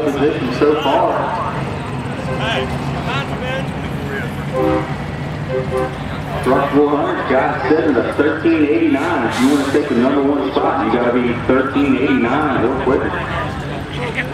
position so far. Truck 400 got set at a 1389. If you want to take the #1 spot, you got to be 1389 real quick.